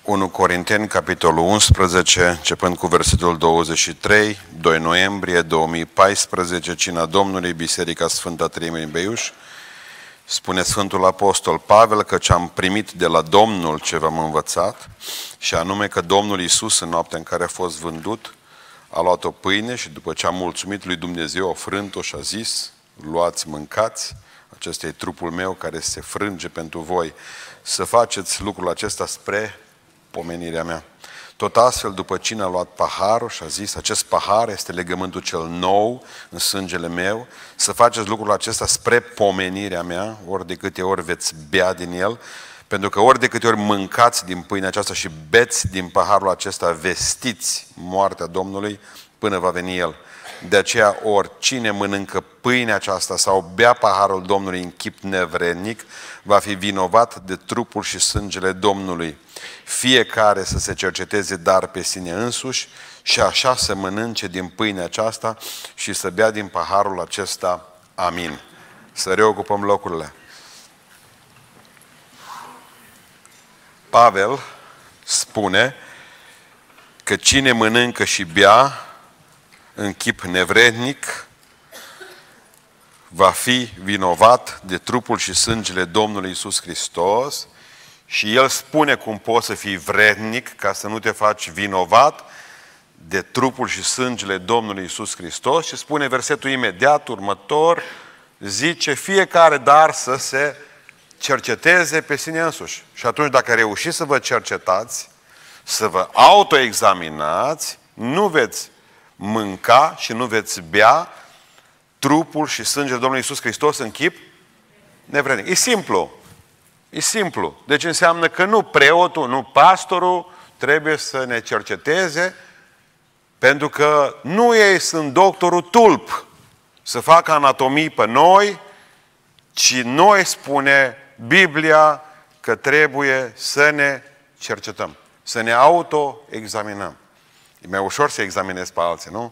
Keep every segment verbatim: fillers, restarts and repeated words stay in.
unu Corinteni, capitolul unsprezece, începând cu versetul douăzeci și trei, doi noiembrie două mii paisprezece, Cina Domnului, Biserica Sfânta Treimii în Beiuș. Spune Sfântul Apostol Pavel că ce am primit de la Domnul ce v-am învățat, și anume că Domnul Iisus, în noaptea în care a fost vândut, a luat o pâine și după ce a mulțumit lui Dumnezeu, a frânt-o și a zis: luați, mâncați, acesta e trupul meu care se frânge pentru voi, să faceți lucrul acesta spre pomenirea mea. Tot astfel, după cine a luat paharul și a zis: acest pahar este legământul cel nou în sângele meu, să faceți lucrul acesta spre pomenirea mea, ori de câte ori veți bea din el, pentru că ori de câte ori mâncați din pâinea aceasta și beți din paharul acesta, vestiți moartea Domnului până va veni El. De aceea, oricine mănâncă pâinea aceasta sau bea paharul Domnului în chip nevrednic, va fi vinovat de trupul și sângele Domnului. Fiecare să se cerceteze dar pe sine însuși și așa să mănânce din pâinea aceasta și să bea din paharul acesta. Amin. Să reocupăm locurile. Pavel spune că cine mănâncă și bea în chip nevrednic va fi vinovat de trupul și sângele Domnului Iisus Hristos. Și el spune cum poți să fii vrednic ca să nu te faci vinovat de trupul și sângele Domnului Iisus Hristos. Și spune versetul imediat următor, zice: fiecare dar să se cerceteze pe sine însuși. Și atunci, dacă reușiți să vă cercetați, să vă autoexaminați, nu veți mânca și nu veți bea trupul și sângele Domnului Iisus Hristos în chip nevrednic. E simplu. E simplu. Deci înseamnă că nu preotul, nu pastorul trebuie să ne cerceteze, pentru că nu ei sunt doctorul tulp să facă anatomii pe noi, ci noi, spune Biblia, că trebuie să ne cercetăm, să ne auto-examinăm. E mai ușor să examinezi pe alții, nu?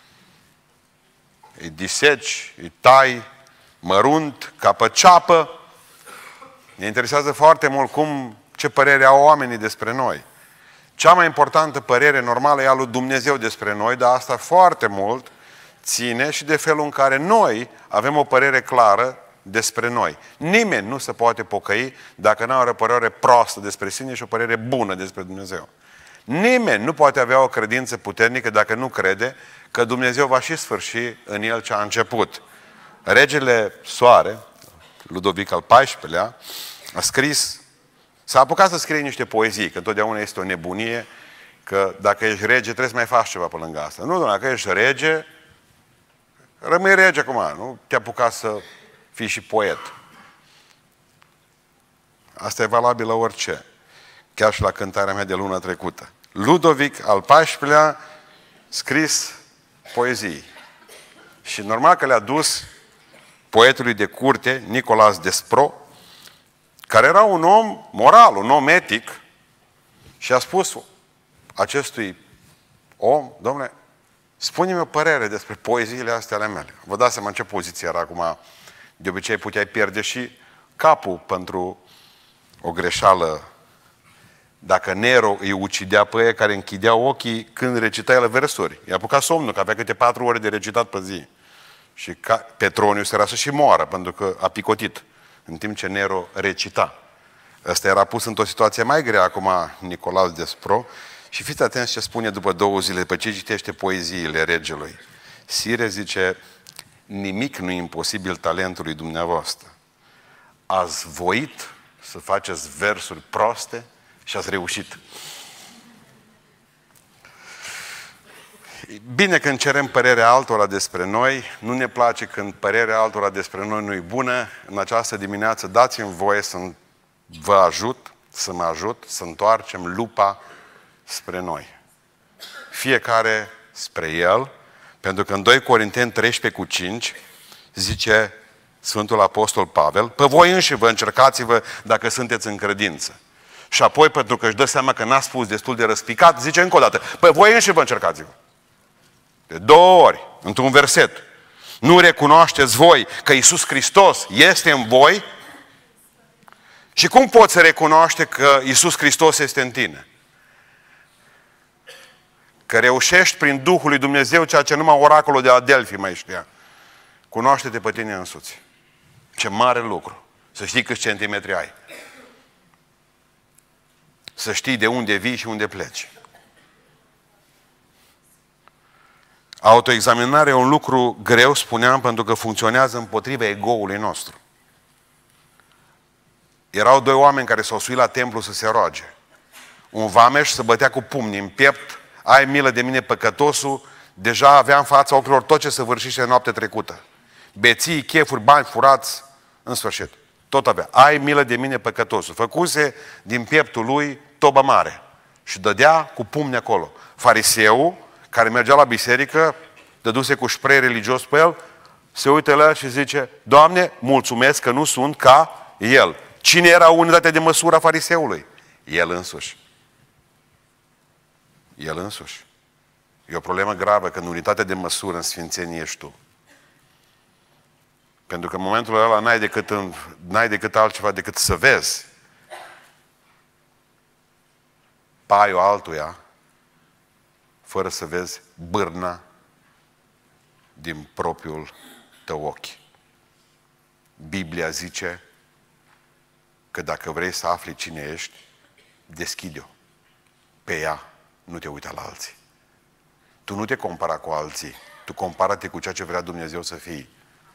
Îi diseci, îi tai, mărunt, ca pe ceapă. Ne interesează foarte mult cum, ce părere au oamenii despre noi. Cea mai importantă părere normală e a lui Dumnezeu despre noi, dar asta foarte mult ține și de felul în care noi avem o părere clară despre noi. Nimeni nu se poate pocăi dacă nu are o părere proastă despre sine și o părere bună despre Dumnezeu. Nimeni nu poate avea o credință puternică dacă nu crede că Dumnezeu va și sfârși în el ce a început. Regele Soare, Ludovic al paisprezecelea-lea, a scris, s-a apucat să scrie niște poezii, că întotdeauna este o nebunie, că dacă ești rege trebuie să mai faci ceva pe lângă asta. Nu, doamne, dacă ești rege, rămâi rege acum, nu te apuca să fii și poet. Asta e valabil la orice. Chiar și la cântarea mea de luna trecută. Ludovic al paisprezecelea-lea scris poezii. Și normal că le-a dus poetului de curte, Nicolas Despro, care era un om moral, un om etic, și a spus acestui om: dom'le, spune-mi o părere despre poeziile astea ale mele. Vă dați seama în ce poziție era acum. De obicei puteai pierde și capul pentru o greșeală. Dacă Nero îi ucidea pe ei care închideau ochii când recita el versuri. I-a apucat somnul, că avea câte patru ore de recitat pe zi. Și Petronius era să și moară, pentru că a picotit, în timp ce Nero recita. Ăsta era pus într-o situație mai grea acum, Nicolas Despro. Și fiți atenți ce spune după două zile, după ce citește poeziile regelui. Sire, zice, nimic nu e imposibil talentului dumneavoastră. Ați voit să faceți versuri proaste și ați reușit. Bine când cerem părerea altora despre noi, nu ne place când părerea altora despre noi nu e bună. În această dimineață dați-mi voie să vă ajut, să mă ajut, să întoarcem lupa spre noi. Fiecare spre El, pentru că în doi Corinteni treisprezece cu cinci zice Sfântul Apostol Pavel: pe voi înși vă încercați-vă dacă sunteți în credință. Și apoi, pentru că își dă seama că n-a spus destul de răspicat, zice încă o dată: pe voi înși vă încercați-vă. De două ori, într-un verset. Nu recunoașteți voi că Iisus Hristos este în voi? Și cum poți să recunoaște că Iisus Hristos este în tine? Că reușești prin Duhul lui Dumnezeu ceea ce numai oracolul de la Delphi mai știa. Cunoaște-te pe tine însuți. Ce mare lucru. Să știi câți centimetri ai. Să știi de unde vii și unde pleci. Autoexaminarea e un lucru greu, spuneam, pentru că funcționează împotriva ego-ului nostru. Erau doi oameni care s-au suit la templu să se roage. Un vameș se bătea cu pumnii în piept, ai milă de mine păcătosul, deja avea în fața ochilor tot ce săvârșise noaptea trecută. Beții, chefuri, bani furați, în sfârșit. Tot avea. Ai milă de mine păcătosul. Făcuse din pieptul lui tobă mare. Și dădea cu pumni acolo. Fariseul, care mergea la biserică, dăduse cu spray religios pe el, se uită la el și zice: Doamne, mulțumesc că nu sunt ca el. Cine era unitatea de măsură a fariseului? El însuși. El însuși. E o problemă gravă când unitatea de măsură în sfințenie ești tu. Pentru că în momentul ăla n-ai decât, în, n-ai decât altceva decât să vezi paiul altuia fără să vezi bârna din propriul tău ochi. Biblia zice că dacă vrei să afli cine ești, deschide-o. Pe ea nu te uita la alții. Tu nu te compara cu alții. Tu compară-te cu ceea ce vrea Dumnezeu să fii.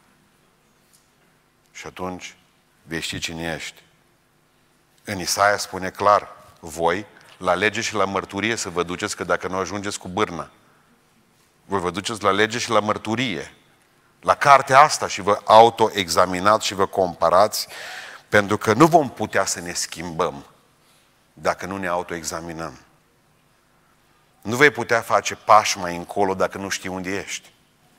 Și atunci vei ști cine ești. În Isaia spune clar: voi, la lege și la mărturie să vă duceți, că dacă nu ajungeți cu bârna, voi vă duceți la lege și la mărturie. La cartea asta și vă autoexaminați și vă comparați, pentru că nu vom putea să ne schimbăm dacă nu ne autoexaminăm. Nu vei putea face pași mai încolo dacă nu știi unde ești.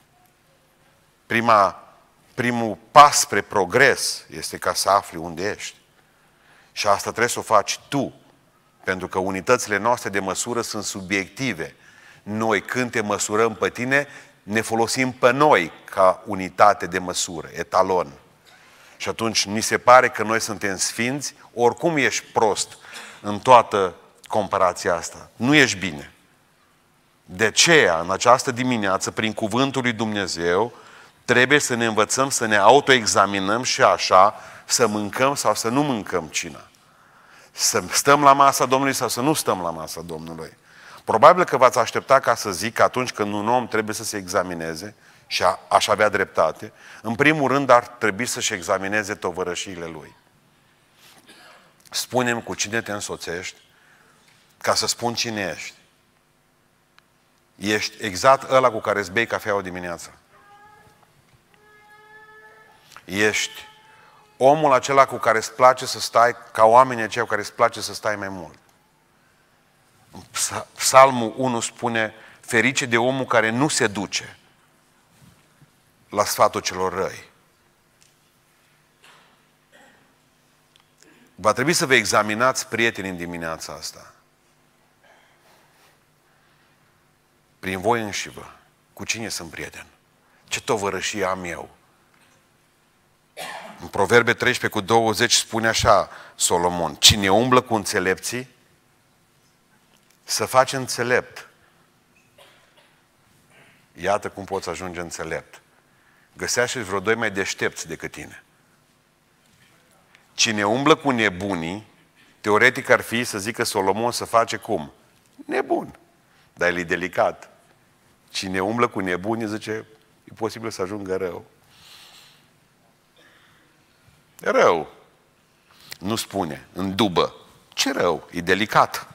Prima, primul pas spre progres este ca să afli unde ești. Și asta trebuie să o faci tu, pentru că unitățile noastre de măsură sunt subiective. Noi, când te măsurăm pe tine, ne folosim pe noi ca unitate de măsură, etalon. Și atunci ni se pare că noi suntem sfinți, oricum ești prost în toată comparația asta. Nu ești bine. De aceea, în această dimineață, prin cuvântul lui Dumnezeu, trebuie să ne învățăm să ne autoexaminăm și așa să mâncăm sau să nu mâncăm cina. Să stăm la masa Domnului sau să nu stăm la masa Domnului. Probabil că v-ați aștepta ca să zic că atunci când un om trebuie să se examineze, și a, aș avea dreptate, în primul rând ar trebui să-și examineze tovărășiile lui. Spune-mi cu cine te însoțești, ca să spun cine ești. Ești exact ăla cu care îți bei cafeaua dimineața. Ești omul acela cu care îți place să stai, ca oamenii aceia cu care îți place să stai mai mult. Psalmul unu spune: ferice de omul care nu se duce la sfatul celor răi. Va trebui să vă examinați, prieteni, în dimineața asta. Prin voi înșivă. Cu cine sunt prieten? Ce tovărășie am eu? În Proverbe treisprezece cu douăzeci spune așa Solomon: cine umblă cu înțelepții, să faci înțelept. Iată cum poți ajunge înțelept. Găsește vreo doi mai deștepți decât tine. Cine umblă cu nebunii, teoretic ar fi să zică Solomon să face cum? Nebun. Dar el e delicat. Cine umblă cu nebunii, zice, e posibil să ajungă rău. Rău. Nu spune, îndubă. Ce rău? E delicat.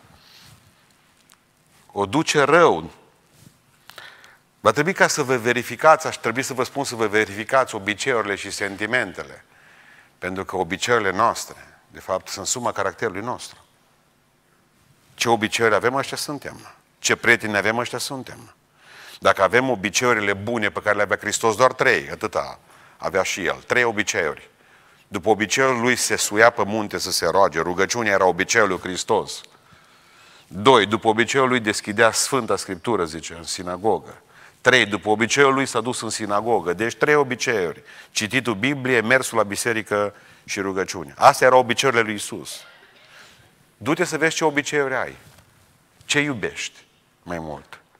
O duce rău. Va trebui ca să vă verificați, aș trebui să vă spun să vă verificați obiceiurile și sentimentele. Pentru că obiceiurile noastre, de fapt, sunt suma caracterului nostru. Ce obiceiuri avem, ăștia suntem. Ce prieteni avem, ăștia suntem. Dacă avem obiceiurile bune pe care le avea Hristos, doar trei, atâta avea și El. Trei obiceiuri. După obiceiul lui se suia pe munte să se roage. Rugăciunea era obiceiul lui Hristos. Doi, după obiceiul lui deschidea Sfânta Scriptură, zice, în sinagogă. Trei, după obiceiul lui s-a dus în sinagogă. Deci trei obiceiuri. Cititul Biblie, mersul la biserică și rugăciune. Astea erau obiceiurile lui Iisus. Du-te să vezi ce obiceiuri ai. Ce iubești mai mult.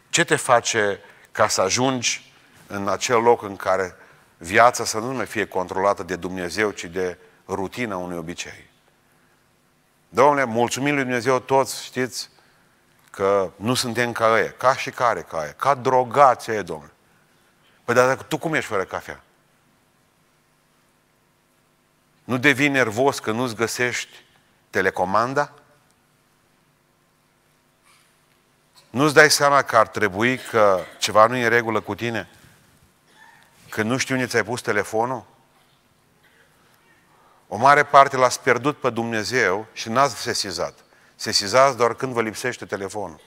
Ce te face ca să ajungi în acel loc în care viața să nu mai fie controlată de Dumnezeu, ci de rutina unui obicei? Dom'le, mulțumim lui Dumnezeu toți, știți, că nu suntem ca ăia. Ca și care ca ăia? Ca drogați ăia, dom'le. Păi dar tu cum ești fără cafea? Nu devii nervos că nu-ți găsești telecomanda? Nu-ți dai seama că ar trebui că ceva nu e în regulă cu tine? Că nu știu unde ți-ai pus telefonul? O mare parte l-ați pierdut pe Dumnezeu și n-ați sesizat. Sesizați doar când vă lipsește telefonul.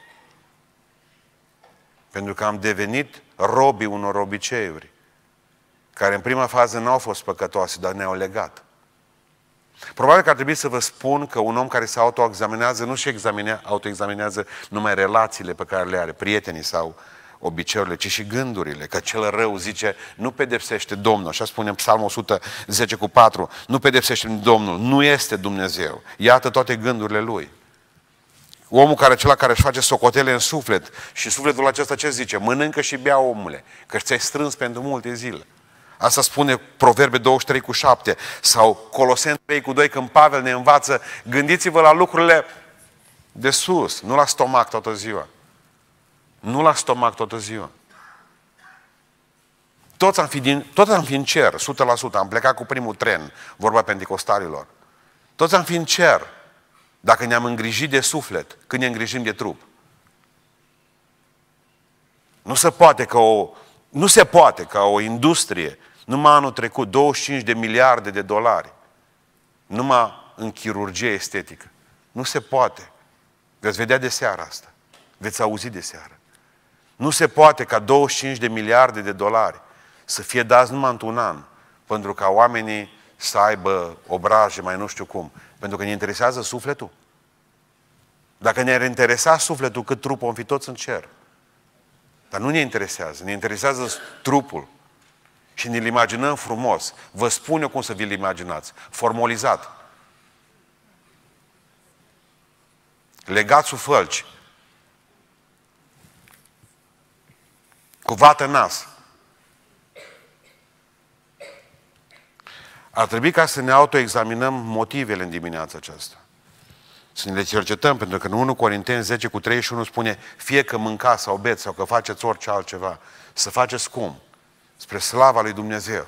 Pentru că am devenit robii unor obiceiuri, care în prima fază n-au fost păcătoase, dar ne-au legat. Probabil că ar trebui să vă spun că un om care se autoexaminează nu și autoexaminează numai relațiile pe care le are, prietenii sau obiceiurile, ci și gândurile, că cel rău, zice, nu pedepsește Domnul, așa spune în Psalmul o sută zece cu patru, nu pedepsește Domnul, nu este Dumnezeu, iată toate gândurile lui. Omul care, acela care își face socotele în suflet și sufletul acesta ce zice? Mănâncă și bea, omule, că ți-ai strâns pentru multe zile. Asta spune Proverbe douăzeci și trei cu șapte sau Coloseni trei cu doi, când Pavel ne învață, gândiți-vă la lucrurile de sus, nu la stomac toată ziua. Nu la stomac toată ziua. Toți am fi, din, toți am fi în cer, o sută la sută. Am plecat cu primul tren, vorba penticostalilor. Toți am fi în cer, dacă ne-am îngrijit de suflet, când ne îngrijim de trup. Nu se poate ca o, nu se poate ca o industrie, numai anul trecut, douăzeci și cinci de miliarde de dolari, numai în chirurgie estetică. Nu se poate. Veți vedea de seară asta. Veți auzi de seară. Nu se poate ca douăzeci și cinci de miliarde de dolari să fie dați numai într-un an, pentru ca oamenii să aibă obraje, mai nu știu cum. Pentru că ne interesează sufletul. Dacă ne-ar interesa sufletul, cât trupul, om fi toți în cer. Dar nu ne interesează. Ne interesează trupul. Și ne-l imaginăm frumos. Vă spun eu cum să vi-l imaginați. Formalizat. Legat sub fălci. Cu vată în nas. Ar trebui ca să ne autoexaminăm motivele în dimineața aceasta. Să ne le cercetăm, pentru că în unu Corinteni zece cu treizeci și unu spune, fie că mâncați sau beți sau că faceți orice altceva, să faceți cum? Spre slava lui Dumnezeu.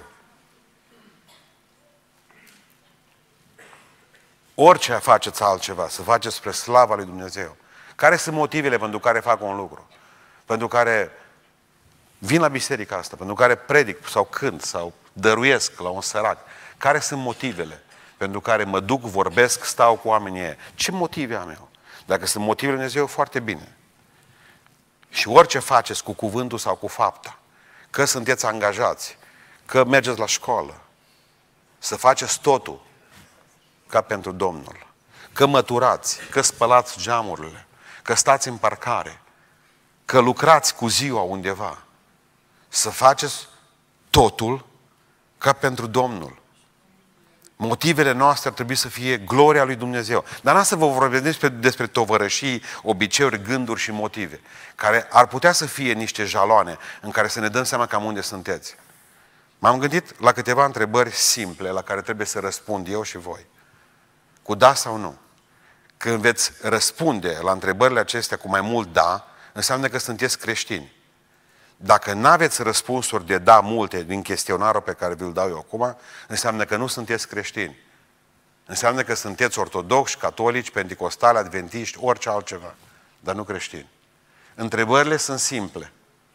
Orice faceți altceva, să faceți spre slava lui Dumnezeu. Care sunt motivele pentru care fac un lucru? Pentru care vin la biserica asta, pentru care predic sau cânt sau dăruiesc la un sărac. Care sunt motivele pentru care mă duc, vorbesc, stau cu oamenii ăia? Ce motive am eu? Dacă sunt motivele lui Dumnezeu, foarte bine. Și orice faceți cu cuvântul sau cu fapta, că sunteți angajați, că mergeți la școală, să faceți totul ca pentru Domnul. Că măturați, că spălați geamurile, că stați în parcare, că lucrați cu ziua undeva. Să faceți totul ca pentru Domnul. Motivele noastre ar trebui să fie gloria lui Dumnezeu. Dar n-am să vă vorbesc despre, despre tovărășii, obiceiuri, gânduri și motive, care ar putea să fie niște jaloane în care să ne dăm seama cam unde sunteți. M-am gândit la câteva întrebări simple la care trebuie să răspund eu și voi. Cu da sau nu. Când veți răspunde la întrebările acestea cu mai mult da, înseamnă că sunteți creștini. Dacă nu aveți răspunsuri de da multe din chestionarul pe care vi-l dau eu acum, înseamnă că nu sunteți creștini. Înseamnă că sunteți ortodoxi, catolici, penticostali, adventiști, orice altceva, dar nu creștini. Întrebările sunt simple.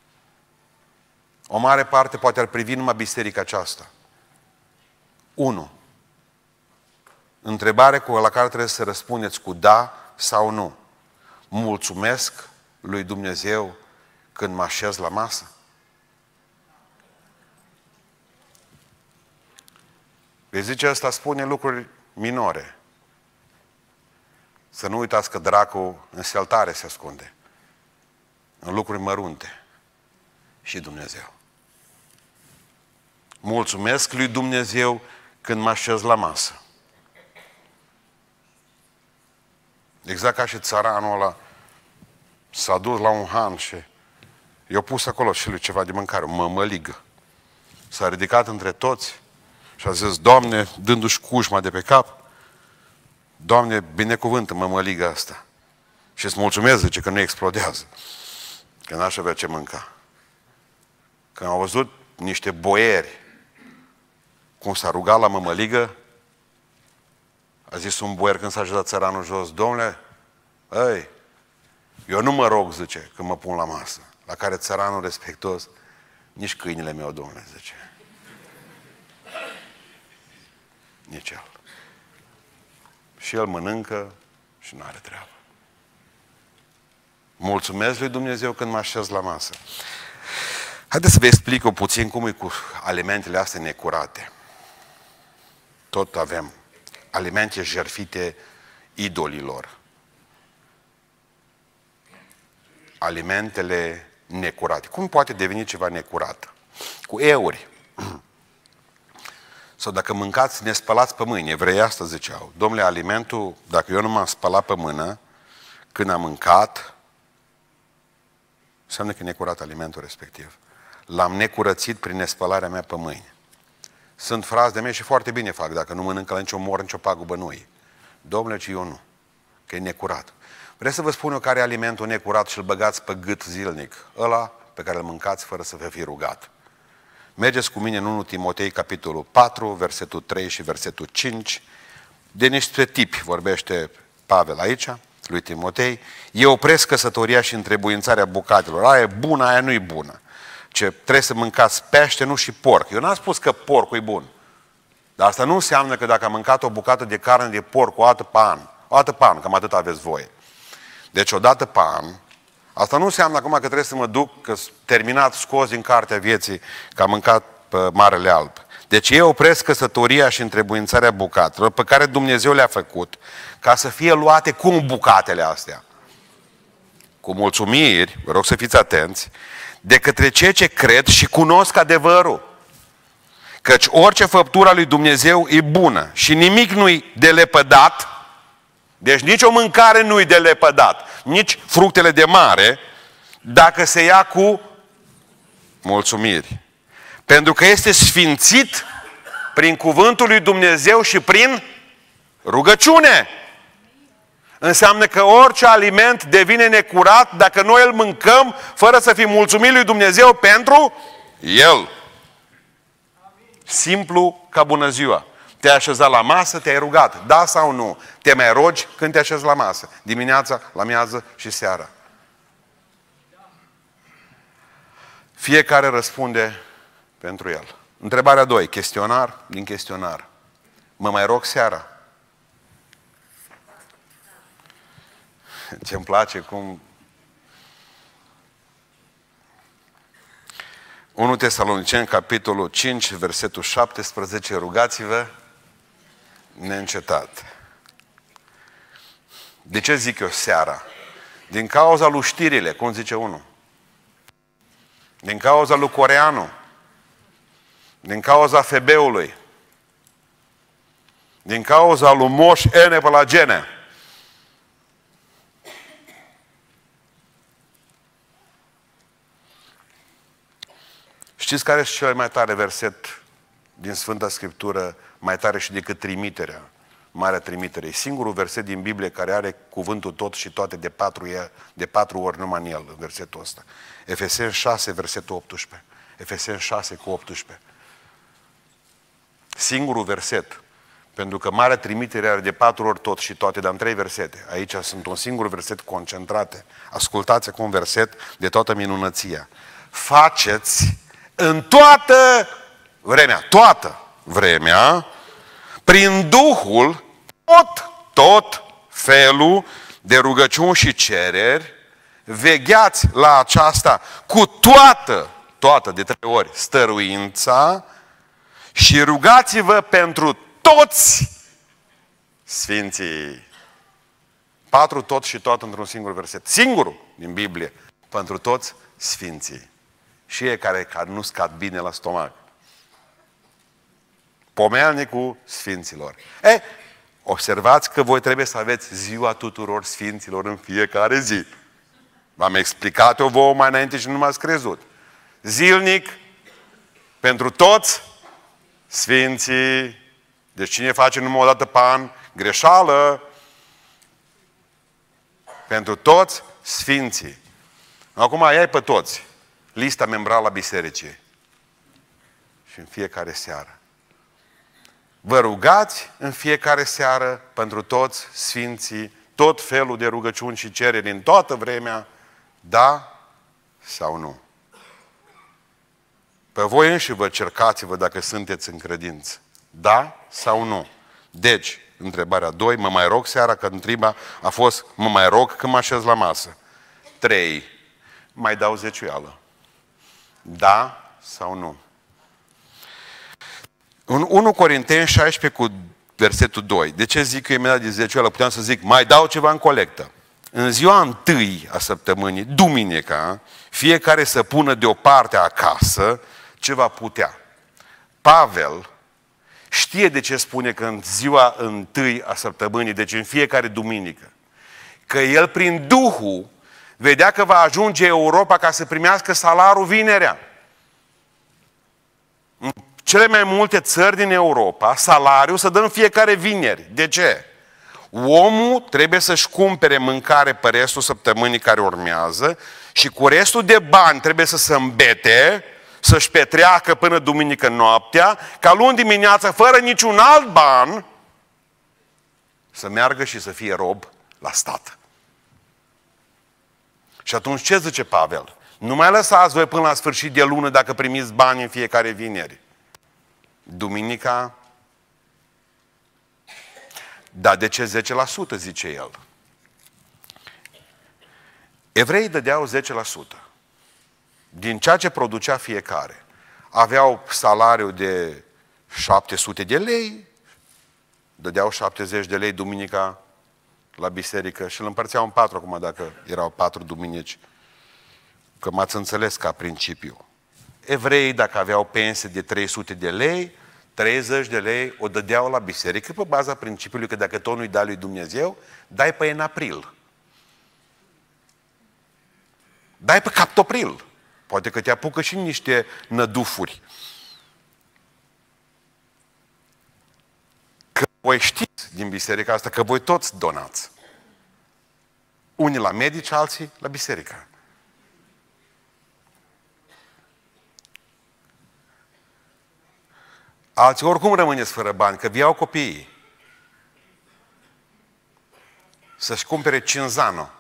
O mare parte poate ar privi numai biserica aceasta. unu. Întrebare cu la care trebuie să răspundeți cu da sau nu. Mulțumesc lui Dumnezeu când mă așez la masă? Vei zice, ăsta spune lucruri minore. Să nu uitați că dracul în seltare se ascunde. În lucruri mărunte. Și Dumnezeu. Mulțumesc lui Dumnezeu când mă așez la masă. Exact ca și țăranul ăla s-a dus la un han și i-a pus acolo și lui ceva de mâncare, o mămăligă. S-a ridicat între toți și a zis, Doamne, dându-și cușma de pe cap, Doamne, binecuvântă mămăliga asta. Și îți mulțumesc, zice, că nu explodează. Că n-aș avea ce mânca. Când au văzut niște boieri cum s-a rugat la mămăligă, a zis un boier când s-a ajutat țăranul jos, Domnule, ei, eu nu mă rog, zice, când mă pun la masă. La care țăranul respectos, nici câinile meu, Domnule, zice. Nici el. Și el mănâncă și nu are treabă. Mulțumesc lui Dumnezeu când mă așez la masă. Haideți să vă explic eu puțin cum e cu alimentele astea necurate. Tot avem alimente jertfite idolilor. Alimentele necurate. Cum poate deveni ceva necurat? Cu euri. Sau dacă mâncați, ne spălați pe mâini. Evrei asta ziceau. Domnule, alimentul, dacă eu nu m-am spălat pe mână, când am mâncat, înseamnă că e necurat alimentul respectiv. L-am necurățit prin nespălarea mea pe mâini. Sunt frați de mei și foarte bine fac. Dacă nu mănâncă la nicio mor, nicio pagubă nu e. Domnule, ci eu nu. Că e necurat. Vreau să vă spun eu care e alimentul necurat și îl băgați pe gât zilnic. Ăla pe care îl mâncați fără să vă fi rugat. Mergeți cu mine în întâi Timotei, capitolul patru, versetul trei și versetul cinci. De niște tipi vorbește Pavel aici, lui Timotei. Eu opresc căsătoria și întrebuințarea bucatelor. Aia e bună, aia nu e bună. Ce trebuie să mâncați pește, nu și porc. Eu n-am spus că porcul e bun. Dar asta nu înseamnă că dacă am mâncat o bucată de carne de porc o dată pe an, o dată pe an, cam atât aveți voie. Deci o dată pe an, asta nu înseamnă acum că trebuie să mă duc, că terminat, scos din cartea vieții, că am mâncat pe Marele Alb. Deci eu opresc căsătoria și întrebuințarea bucatelor pe care Dumnezeu le-a făcut ca să fie luate cum bucatele astea. Cu mulțumiri, vă rog să fiți atenți, de către cei ce cred și cunosc adevărul. Căci orice făptură a lui Dumnezeu e bună și nimic nu-i de lepădat. Deci nici o mâncare nu-i de lepădat, nici fructele de mare, dacă se ia cu mulțumiri. Pentru că este sfințit prin cuvântul lui Dumnezeu și prin rugăciune. Înseamnă că orice aliment devine necurat dacă noi îl mâncăm fără să fim mulțumiți lui Dumnezeu pentru el. Simplu ca bună ziua. Te-ai așezat la masă, te-ai rugat. Da sau nu? Te mai rogi când te așezi la masă. Dimineața, la miază și seara. Fiecare răspunde pentru el. Întrebarea doi. Chestionar din chestionar. Mă mai rog seara? Ce-mi place cum... întâi Tesaloniceni, capitolul cinci, versetul șaptesprezece, rugați-vă neîncetat. De ce zic eu seara? Din cauza lui știrile, cum zice unul. Din cauza lui Coreanu. Din cauza febeului. Din cauza lui Moș Ene pe la Gene. Știți care este cel mai tare verset din Sfânta Scriptură, mai tare și decât trimiterea, marea trimitere? E singurul verset din Biblie care are cuvântul tot și toate de patru, de patru ori numai în el, în versetul ăsta. Efeseni șase, versetul optsprezece. Efeseni șase cu optsprezece. Singurul verset. Pentru că marea trimitere are de patru ori tot și toate, dar în trei versete. Aici sunt un singur verset concentrate. Ascultați acum un verset de toată minunăția. Faceți în toată vremea, toată vremea, prin Duhul, tot, tot felul de rugăciuni și cereri, vegheați la aceasta cu toată, toată de trei ori, stăruința și rugați-vă pentru toți sfinții. Patru tot și tot într-un singur verset. Singurul din Biblie. Pentru toți sfinții. Și ei care, care nu scad bine la stomac. Pomelnicul sfinților. E, observați că voi trebuie să aveți ziua tuturor sfinților în fiecare zi. V-am explicat-o vouă mai înainte și nu m-ați crezut. Zilnic, pentru toți sfinții. Deci cine face numai o dată pe an, greșeală. Pentru toți sfinții. Acum ai pe toți lista membrală a bisericii. Și în fiecare seară. Vă rugați în fiecare seară pentru toți sfinții, tot felul de rugăciuni și cereri în toată vremea, da sau nu? Pe voi înși vă cercați-vă dacă sunteți în credință. Da sau nu? Deci, întrebarea doi, mă mai rog seara, că întreaba a fost, mă mai rog când mă așez la masă. trei, mai dau zeciuială. Da sau nu? În unu Corinteni șaisprezece cu versetul doi. De ce zic eu imediat de zeciuială? Puteam să zic, mai dau ceva în colectă. În ziua întâi a săptămânii, duminica, fiecare să pună deoparte acasă ce va putea. Pavel știe de ce spune că în ziua întâi a săptămânii, deci în fiecare duminică, că el prin Duhul vedea că va ajunge Europa ca să primească salarul vinerea. În cele mai multe țări din Europa, salariul se dă în fiecare vineri. De ce? Omul trebuie să-și cumpere mâncare pe restul săptămânii care urmează și cu restul de bani trebuie să se îmbete, să-și petreacă până duminică noaptea, ca luni dimineața, fără niciun alt ban, să meargă și să fie rob la stat. Și atunci ce zice Pavel? Nu mai lăsați voi până la sfârșit de lună dacă primiți bani în fiecare vineri. Duminica, dar de ce zece la sută, zice el? Evreii dădeau zece la sută din ceea ce producea fiecare. Aveau salariu de șapte sute de lei, dădeau șaptezeci de lei duminica la biserică și îl împărțeau în patru acum dacă erau patru duminici. Că m-ați înțeles ca principiu. Evreii, dacă aveau pensie de trei sute de lei, treizeci de lei o dădeau la biserică pe baza principiului că dacă tot nu-i dai lui Dumnezeu, dai pe în april. Dai pe captopril. Poate că te apucă și niște nădufuri. Că voi știți din biserica asta că voi toți donați. Unii la medici, alții la biserică. Alții oricum rămâneți fără bani, că vi iau copiii. Să-și cumpere cinzano.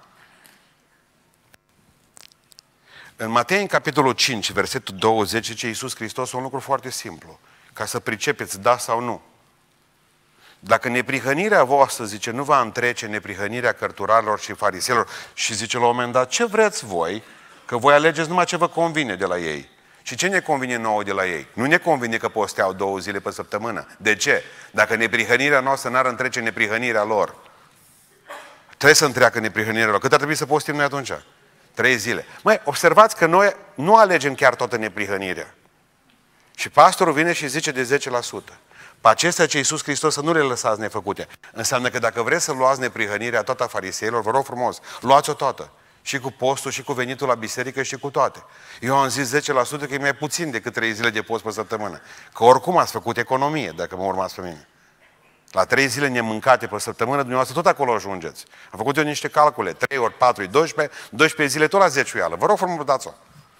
În Matei, în capitolul cinci, versetul douăzeci, zice Iisus Hristos un lucru foarte simplu. Ca să pricepeți da sau nu. Dacă neprihănirea voastră, zice, nu va întrece neprihănirea cărturarilor și fariseilor și zice la un moment dat, ce vreți voi? Că voi alegeți numai ce vă convine de la ei. Și ce ne convine nouă de la ei? Nu ne convine că posteau două zile pe săptămână. De ce? Dacă neprihănirea noastră n-ar întrece neprihănirea lor. Trebuie să întreacă neprihănirea lor. Cât ar trebui să postim noi atunci? Trei zile. Măi, observați că noi nu alegem chiar toată neprihănirea. Și pastorul vine și zice de zece la sută. Pe acestea ce Iisus Hristos să nu le lăsați nefăcute. Înseamnă că dacă vreți să luați neprihănirea toată a fariseilor, vă rog frumos, luați-o toată. Și cu postul, și cu venitul la biserică, și cu toate. Eu am zis zece la sută că e mai puțin decât trei zile de post pe săptămână. Că oricum ați făcut economie, dacă mă urmați pe mine. La trei zile nemâncate pe săptămână, dumneavoastră tot acolo ajungeți. Am făcut eu niște calcule. trei ori patru e doisprezece, doisprezece zile tot la zeciuială. Vă rog frumos, dați-o.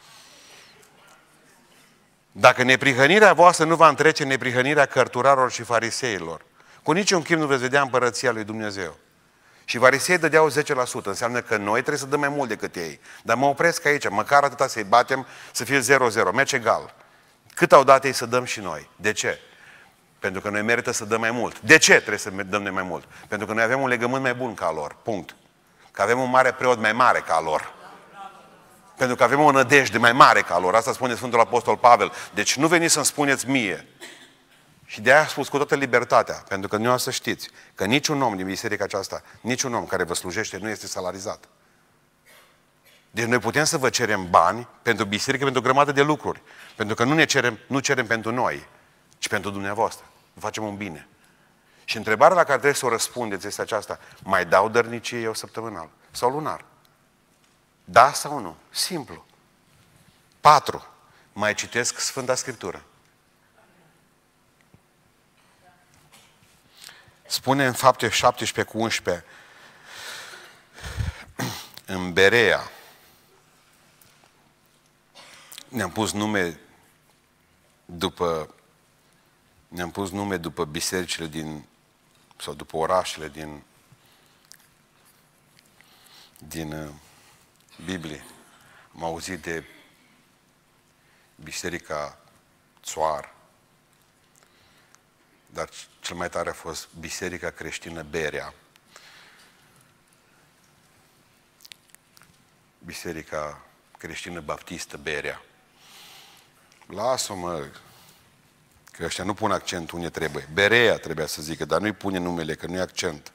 Dacă neprihănirea voastră nu va întrece neprihănirea cărturarilor și fariseilor, cu niciun chip nu veți vedea împărăția lui Dumnezeu. Și fariseii dădeau zece la sută. Înseamnă că noi trebuie să dăm mai mult decât ei. Dar mă opresc aici. Măcar atâta să-i batem, să fie zero zero. Merge egal. Cât au dat ei să dăm și noi? De ce? Pentru că noi merită să dăm mai mult. De ce trebuie să dăm noi mai mult? Pentru că noi avem un legământ mai bun ca lor. Punct. Că avem un mare preot mai mare ca lor. Pentru că avem o nădejde mai mare ca lor. Asta spune Sfântul Apostol Pavel. Deci nu veniți să-mi spuneți mie. Și de aia a spus cu toată libertatea. Pentru că nu o să știți că niciun om din biserica aceasta, niciun om care vă slujește nu este salarizat. Deci noi putem să vă cerem bani pentru biserică, pentru o grămadă de lucruri. Pentru că nu ne cerem, nu cerem pentru noi, ci pentru dumneavoastră. Vă facem un bine. Și întrebarea la care trebuie să o răspundeți este aceasta. Mai dau dărnicie eu săptămânal sau lunar? Da sau nu? Simplu. Patru. Mai citesc Sfânta Scriptură. Spune în Fapte șaptesprezece cu unsprezece, în Berea, ne-am pus nume după ne-am pus nume după bisericile din, sau după orașele din din uh, Biblie. Am auzit de Biserica Țoar, dar cel mai tare a fost Biserica Creștină Berea. Biserica Creștină Baptistă Berea. Lasă-mă, că ăștia nu pun accent unde trebuie. Berea trebuia să zică, dar nu-i pune numele, că nu-i accent.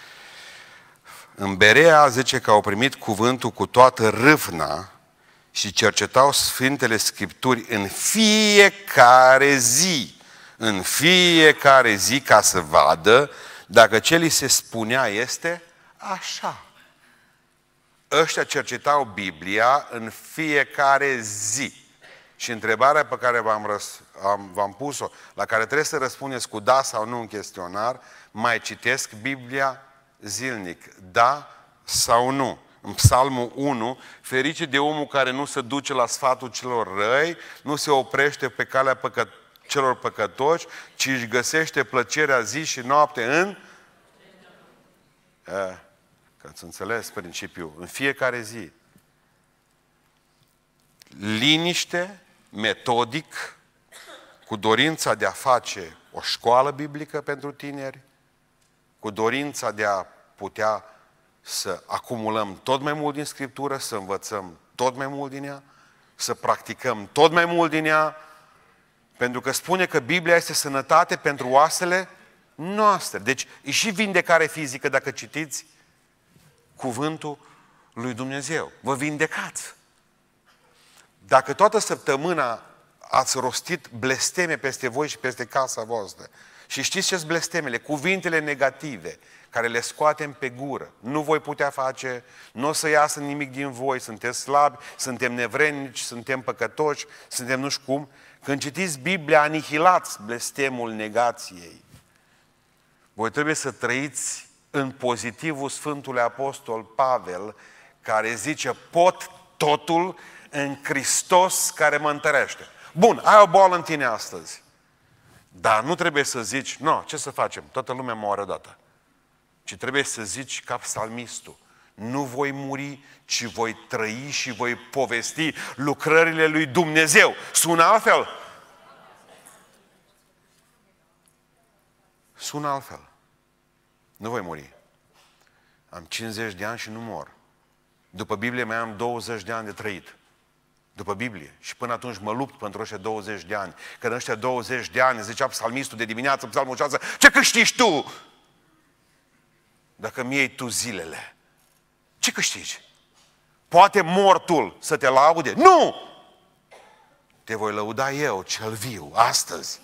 În Berea zice că au primit cuvântul cu toată râvna și cercetau Sfintele Scripturi în fiecare zi. În fiecare zi, ca să vadă dacă ce li se spunea este așa. Ăștia cercetau Biblia în fiecare zi. Și întrebarea pe care v-am, răs, am, v-am pus-o, la care trebuie să răspundeți cu da sau nu în chestionar, mai citesc Biblia zilnic, da sau nu? În Psalmul unu, ferice de omul care nu se duce la sfatul celor răi, nu se oprește pe calea păcă, celor păcătoși, ci își găsește plăcerea zi și noapte în... Eh, că ați înțeles principiul. În fiecare zi. Liniște, metodic, cu dorința de a face o școală biblică pentru tineri, cu dorința de a putea să acumulăm tot mai mult din Scriptură, să învățăm tot mai mult din ea, să practicăm tot mai mult din ea, pentru că spune că Biblia este sănătate pentru oasele noastre. Deci e și vindecare fizică dacă citiți cuvântul lui Dumnezeu. Vă vindecați. Dacă toată săptămâna ați rostit blesteme peste voi și peste casa voastră, și știți ce-s blestemele? Cuvintele negative, care le scoatem pe gură. Nu voi putea face, nu o să iasă nimic din voi, sunteți slabi, suntem nevrednici, suntem păcătoși, suntem nu știu cum. Când citiți Biblia, anihilați blestemul negației. Voi trebuie să trăiți în pozitivul Sfântului Apostol Pavel, care zice, pot totul în Hristos care mă întărește. Bun, ai o boală în tine astăzi. Dar nu trebuie să zici, nu, ce să facem? Toată lumea moare odată. Ci trebuie să zici ca psalmistul, nu voi muri, ci voi trăi și voi povesti lucrările lui Dumnezeu. Sună altfel? Sună altfel. Nu voi muri. Am cincizeci de ani și nu mor. După Biblie mai am douăzeci de ani de trăit. După Biblie. Și până atunci mă lupt pentru ăștia douăzeci de ani. Că în ăștia douăzeci de ani, zicea psalmistul de dimineață, psalmul șase, ce câștigi tu? Dacă mi iei tu zilele, ce câștigi? Poate mortul să te laude? Nu! Te voi lăuda eu, cel viu, astăzi.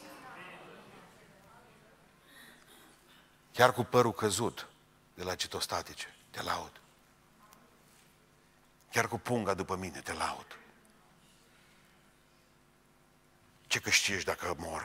Chiar cu părul căzut de la citostatice, te laud. Chiar cu punga după mine, te laud. Ce câștigi dacă mor?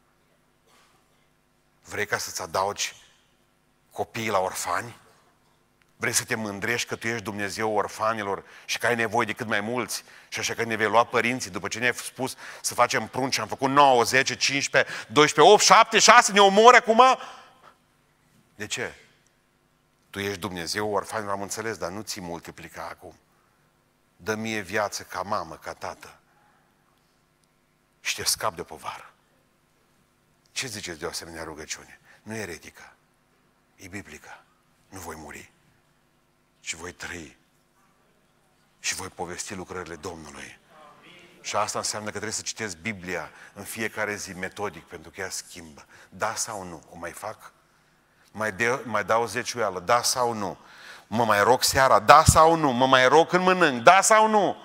Vrei ca să-ți adaugi copiii la orfani? Vrei să te mândrești că tu ești Dumnezeu orfanilor și că ai nevoie de cât mai mulți și așa că ne vei lua părinții după ce ne-ai spus să facem prunci, am făcut nouă, zece, cincisprezece, doisprezece, opt, șapte, șase, ne omori acum? De ce? Tu ești Dumnezeu orfanilor, am înțeles, dar nu ți multiplica acum. Dă mie viață ca mamă, ca tată și te scap de povară. Ce ziceți de o asemenea rugăciune? Nu e eretică, e biblică. Nu voi muri, ci voi trăi și voi povesti lucrările Domnului. Și asta înseamnă că trebuie să citesc Biblia în fiecare zi metodic, pentru că ea schimbă. Da sau nu? O mai fac? Mai, de, mai dau zeciuială? Da sau nu? Mă mai rog seara? Da sau nu? Mă mai rog când mănânc? Da sau nu?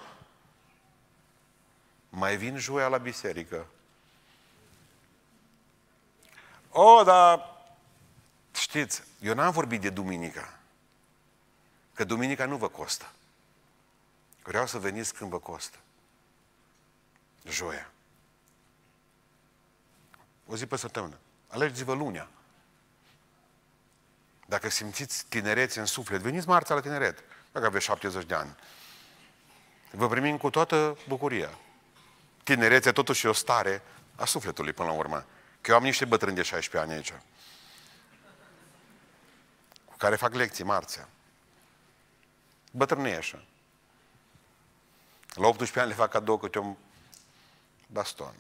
Mai vin joia la biserică? O, dar știți, eu n-am vorbit de duminica. Că duminica nu vă costă. Vreau să veniți când vă costă. Joia. O zi pe săptămână. Alegeți-vă lunea. Dacă simțiți tinerețe în suflet, veniți marțea la tineret. Dacă aveți șaptezeci de ani. Vă primim cu toată bucuria. Tinerețea totuși e o stare a sufletului până la urmă. Că eu am niște bătrâni de șaisprezece ani aici. Cu care fac lecții marțea. Bătrâni așa. La optsprezece ani le fac cadou câte un baston.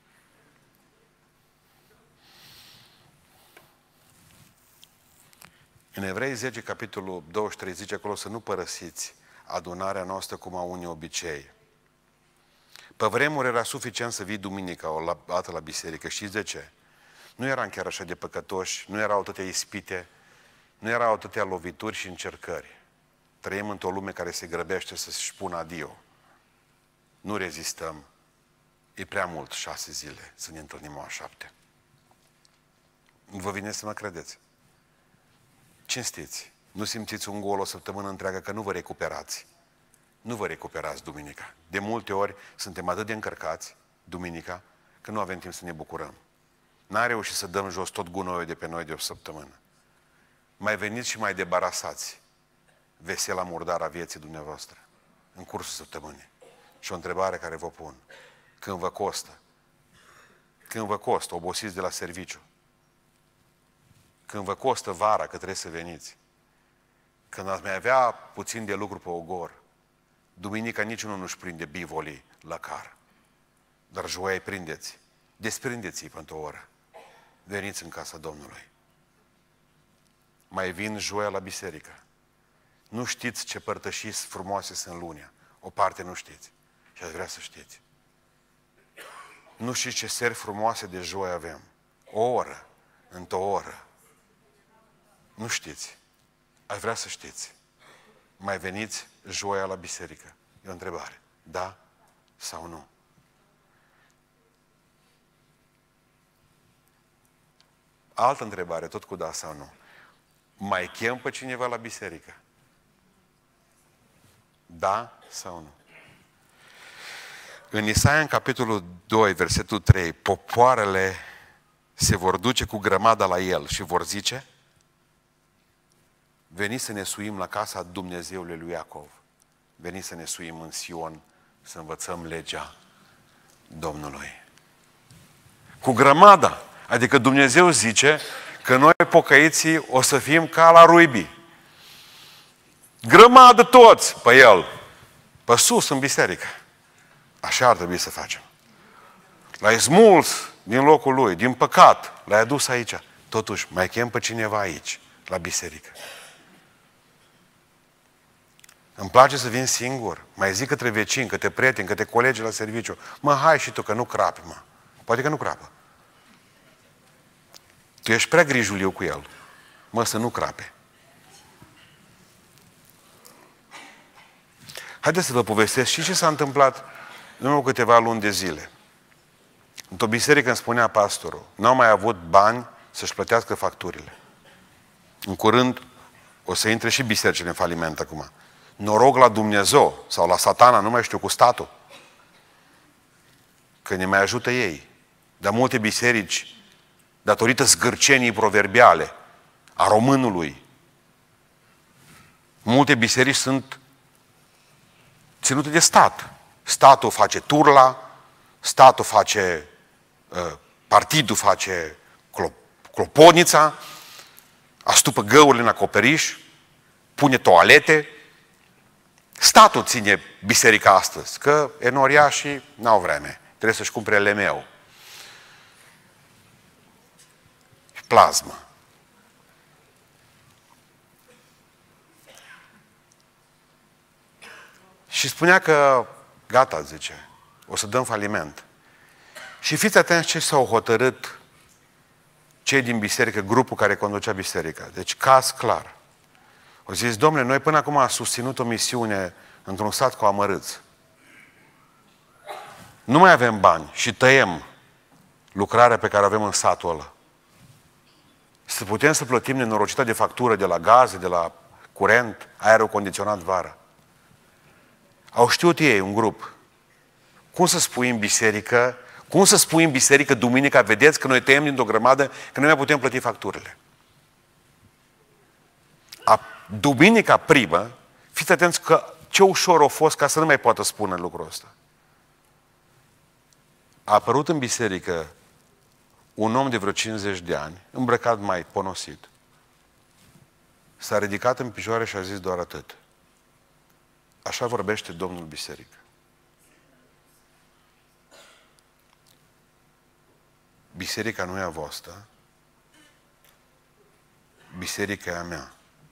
În Evrei zece, capitolul douăzeci și trei, zice acolo să nu părăsiți adunarea noastră cum au unii obicei. Pe vremuri era suficient să vii duminica o dată la biserică. Știți de ce? Nu eram chiar așa de păcătoși, nu erau atâtea ispite, nu erau atâtea lovituri și încercări. Trăim într-o lume care se grăbește să-și spună adio. Nu rezistăm. E prea mult șase zile să ne întâlnim o a șapte. Vă vine să mă credeți. Cinstiți. Nu simțiți un gol o săptămână întreagă că nu vă recuperați. Nu vă recuperați duminica. De multe ori suntem atât de încărcați duminica că nu avem timp să ne bucurăm. N-am reușit să dăm jos tot gunoiul de pe noi de o săptămână. Mai veniți și mai debarasați vesela murdară a vieții dumneavoastră în cursul săptămânii. Și o întrebare care vă pun. Când vă costă? Când vă costă? Obosiți de la serviciu? Când vă costă vara că trebuie să veniți? Când ați mai avea puțin de lucru pe ogor? Duminica niciunul nu-și prinde bivolii la car. Dar joia îi prindeți. Desprindeți-i pentru o oră. Veniți în casa Domnului. Mai vin joia la biserică. Nu știți ce părtășii frumoase sunt lunea. O parte nu știți. Și aș vrea să știți. Nu știți ce seri frumoase de joi avem. O oră. Într-o oră. Nu știți. Aș vrea să știți. Mai veniți joia la biserică? E o întrebare. Da sau nu? Altă întrebare, tot cu da sau nu. Mai chem pe cineva la biserică? Da sau nu? În Isaia, în capitolul doi, versetul trei, popoarele se vor duce cu grămada la el și vor zice: veniți să ne suim la casa Dumnezeului lui Iacov. Veniți să ne suim în Sion, să învățăm legea Domnului. Cu grămada. Adică Dumnezeu zice că noi pocăiții o să fim ca la Ruibi. Grămadă toți pe el. Pe sus în biserică. Așa ar trebui să facem. L-ai smuls din locul lui, din păcat, l-ai adus aici. Totuși, mai chem pe cineva aici, la biserică. Îmi place să vin singur. Mai zic către vecini, către prieteni, către colegi la serviciu. Mă, hai și tu, că nu crapi, mă. Poate că nu crapă. Tu ești prea grijuliu cu el. Mă, să nu crape. Haideți să vă povestesc și ce s-a întâmplat în urmă câteva luni de zile. Într-o biserică îmi spunea pastorul, n-au mai avut bani să-și plătească facturile. În curând o să intre și bisericile în faliment acum. Noroc la Dumnezeu sau la Satana, nu mai știu, cu statul. Că ne mai ajută ei. Dar multe biserici, datorită zgârcenii proverbiale a românului, multe biserici sunt ținute de stat. Statul face turla, statul face, partidul face clopotnița, astupă găurile în acoperiș, pune toalete. Statul ține biserica astăzi, că enoriașii n-au vreme. Trebuie să-și cumpere lemeu. Plasmă. Și spunea că gata, zice, o să dăm faliment. Și fiți atenți ce s-au hotărât cei din biserică, grupul care conducea biserica. Deci caz clar. O zis, domnule, noi până acum am susținut o misiune într-un sat cu amărâți. Nu mai avem bani și tăiem lucrarea pe care o avem în satul ăla. Să putem să plătim nenorocita de factură de la gaze, de la curent, aerul condiționat vara. Au știut ei, un grup, cum să spui în biserică, cum să spui în biserică duminica, vedeți că noi tăiem dintr-o grămadă, că nu mai putem plăti facturile. A, duminica primă, fiți atenți că ce ușor a fost ca să nu mai poată spune lucrul ăsta. A apărut în biserică un om de vreo cincizeci de ani, îmbrăcat mai ponosit. S-a ridicat în picioare și a zis doar atât. Așa vorbește Domnul biserică. Biserica nu e a voastră, biserica e a mea.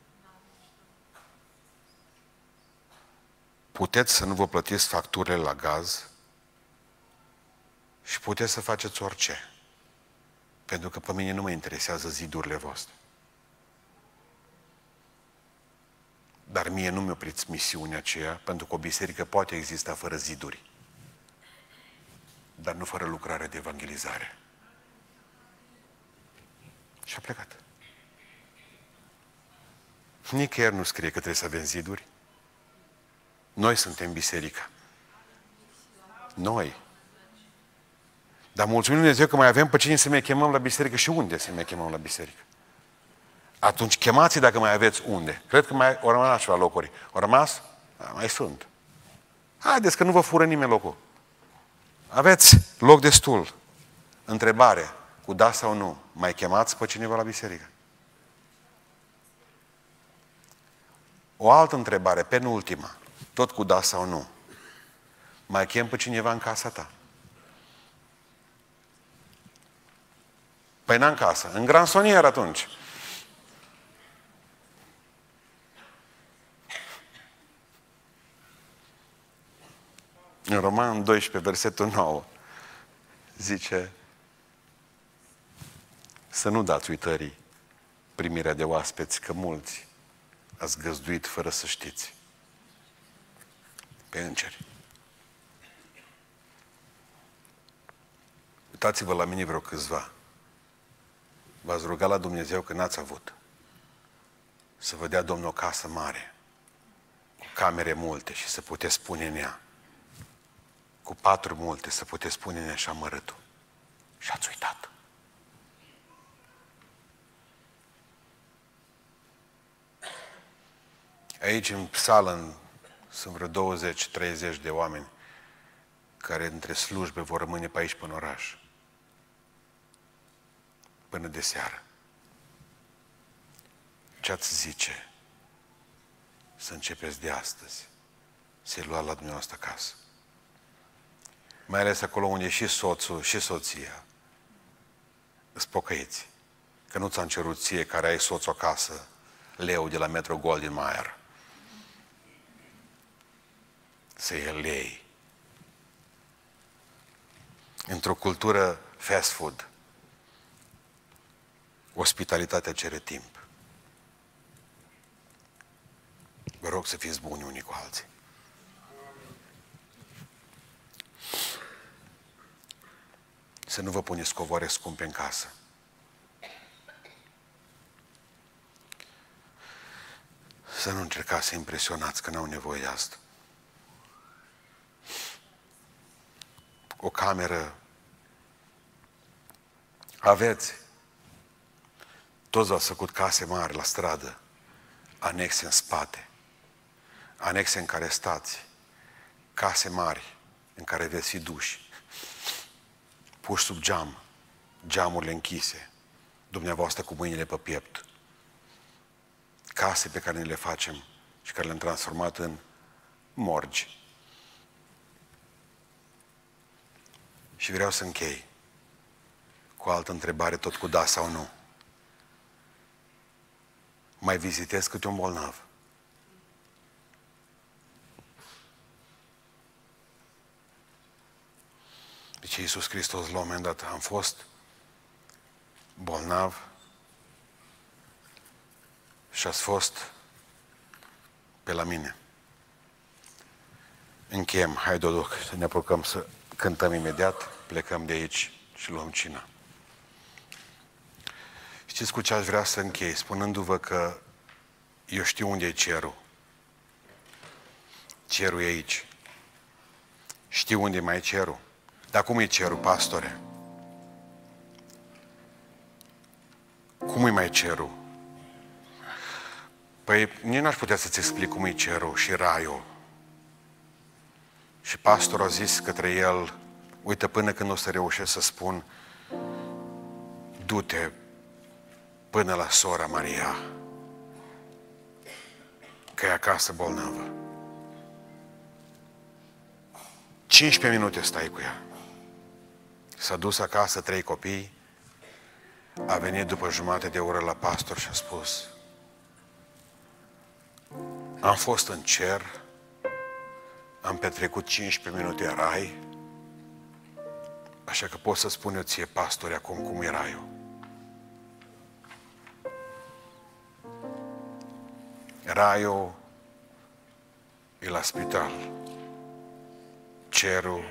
Puteți să nu vă plătiți facturile la gaz și puteți să faceți orice. Pentru că pe mine nu mă interesează zidurile voastre. Dar mie nu mi-a opriți misiunea aceea, pentru că o biserică poate exista fără ziduri, dar nu fără lucrare de evangelizare. Și a plecat. Nicăieri nu scrie că trebuie să avem ziduri. Noi suntem biserica. Noi. Dar mulțumim Lui Dumnezeu că mai avem pe cine să mai chemăm la biserică și unde să mai chemăm la biserică. Atunci chemați dacă mai aveți unde. Cred că mai au rămas ceva locuri. Au rămas? Da, mai sunt. Haideți că nu vă fură nimeni locul. Aveți loc destul. Întrebare. Cu da sau nu? Mai chemați pe cineva la biserică? O altă întrebare, penultima. Tot cu da sau nu? Mai chem pe cineva în casa ta? Păi n-în casă. În gransonier atunci. În Roman doisprezece, versetul nouă, zice să nu dați uitării primirea de oaspeți, că mulți ați găzduit fără să știți. Pe îngeri. Uitați-vă la mine vreo câțiva. V-ați rugat la Dumnezeu că n-ați avut. Să vă dea Domnul o casă mare, cu camere multe și să puteți spune în ea, cu patru multe să puteți spune în ea și amărâtul. Și ați uitat. Aici în sală sunt vreo douăzeci treizeci de oameni care între slujbe vor rămâne pe aici până în oraș. Până de seară. Ce-ați zice să începeți de astăzi să-i lua la dumneavoastră acasă? Mai ales acolo unde și soțul și soția îți pocăiți. Că nu ți-am cerut ție care ai soțul acasă leu de la Metro Goldwyn Mayer să îi lei. Într-o cultură fast food, ospitalitatea cere timp. Vă rog să fiți buni unii cu alții. Să nu vă puneți covoare scumpe în casă. Să nu încercați să impresionați că n-au nevoie de asta. O cameră aveți. Toți v-ați făcut case mari la stradă, anexe în spate, anexe în care stați, case mari în care veți fi duși, puși sub geam, geamurile închise, dumneavoastră cu mâinile pe piept. Case pe care ne le facem și care le-am transformat în morgi. Și vreau să închei cu o altă întrebare, tot cu da sau nu. Mai vizitez câte un bolnav? Deci Iisus Hristos la un moment dat am fost bolnav și ați fost pe la mine. Încheiem. Hai, Dodu, să ne apucăm să cântăm imediat, plecăm de aici și luăm cina. Știți cu ce aș vrea să închei? Spunându-vă că eu știu unde e cerul. Cerul e aici. Știi unde mai e cerul? Dar cum e cerul, pastore? Cum e mai cerul? Păi, nici n-aș putea să-ți explic cum e cerul și raiul. Și pastorul a zis către el, uite, până când o să reușesc să spun, du-te până la sora Maria, că e acasă bolnavă. cincisprezece minute stai cu ea. S-a dus acasă, trei copii, a venit după jumătate de oră la pastor și a spus, am fost în cer, am petrecut cincisprezece minute în rai, așa că pot să spun eu ție, pastore, acum cum e raiul. Raiul e la spital. Cerul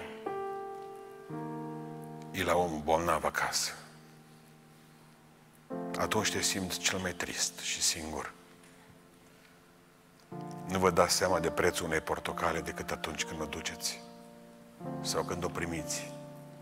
e la omul bolnav acasă. Atunci te simți cel mai trist și singur. Nu vă dați seama de prețul unei portocale decât atunci când o duceți sau când o primiți.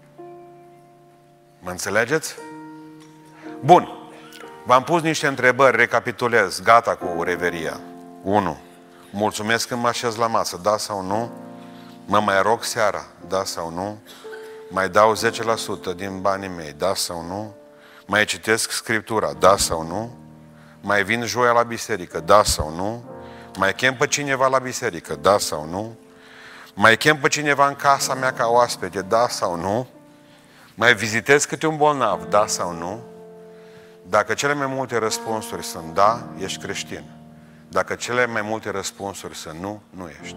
Mă înțelegeți? Bun. V-am pus niște întrebări, recapitulez, gata cu reveria. unu. Mulțumesc când mă așez la masă, da sau nu? Mă mai rog seara, da sau nu? Mai dau zece la sută din banii mei, da sau nu? Mai citesc Scriptura, da sau nu? Mai vin joia la biserică, da sau nu? Mai chem pe cineva la biserică, da sau nu? Mai chem pe cineva în casa mea ca oaspete, da sau nu? Mai vizitez câte un bolnav, da sau nu? Dacă cele mai multe răspunsuri sunt da, ești creștin. Dacă cele mai multe răspunsuri sunt nu, nu ești.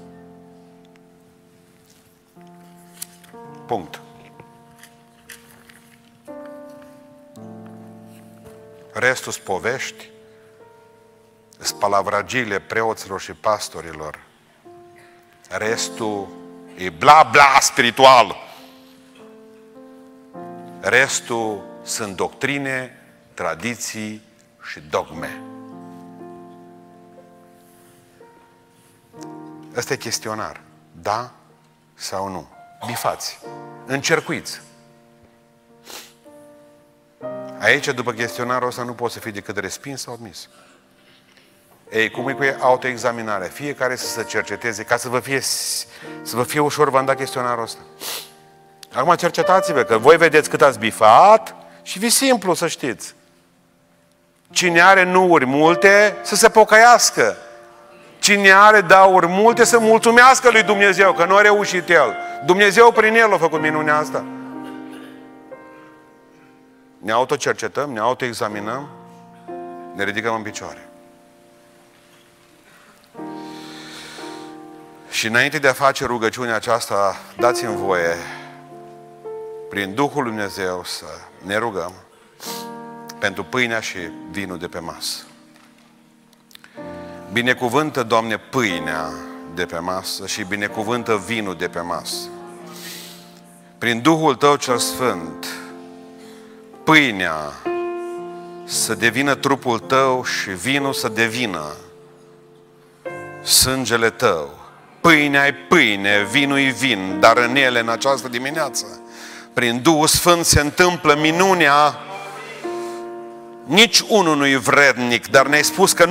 Punct. Restul sunt povești, sunt palavragiile preoților și pastorilor. Restul e bla bla spiritual. Restul sunt doctrine, tradiții și dogme. Ăsta e chestionar. Da sau nu? Bifați. Încercuiți. Aici, după chestionarul ăsta, nu poți să fii decât respins sau admis. Ei, cum e cu autoexaminarea? Fiecare să se cerceteze, ca să vă fie, să vă fie ușor, v-am dat chestionarul ăsta. Acum cercetați-vă, că voi vedeți cât ați bifat și vi simplu să știți. Cine are nuuri multe, să se pocăiască. Cine are dauri multe, să mulțumească lui Dumnezeu, că nu a reușit el. Dumnezeu prin el a făcut minunea asta. Ne autocercetăm, ne autoexaminăm, ne ridicăm în picioare. Și înainte de a face rugăciunea aceasta, dați-mi voie, prin Duhul lui Dumnezeu, să ne rugăm pentru pâinea și vinul de pe masă. Binecuvântă, Doamne, pâinea de pe masă și binecuvântă vinul de pe masă. Prin Duhul Tău cel Sfânt, pâinea să devină trupul Tău și vinul să devină sângele Tău. Pâinea e pâine, vinul e vin, dar în ele, în această dimineață, prin Duhul Sfânt se întâmplă minunea. Nici unul nu e vrednic, dar ne-ai spus că